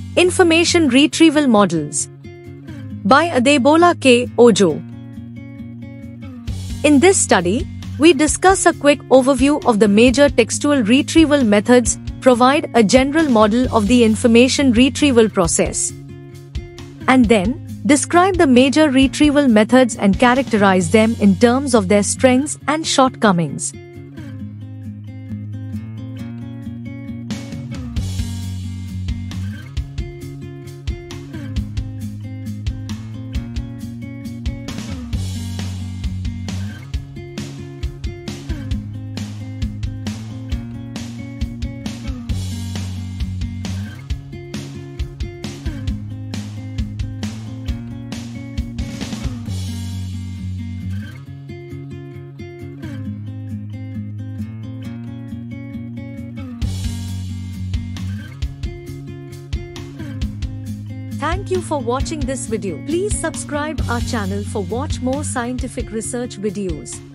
Information Retrieval Models by Adebola K. Ojo. In this study, we discuss a quick overview of the major textual retrieval methods, provide a general model of the information retrieval process, and then describe the major retrieval methods and characterize them in terms of their strengths and shortcomings. Thank you for watching this video. Please subscribe our channel for watch more scientific research videos.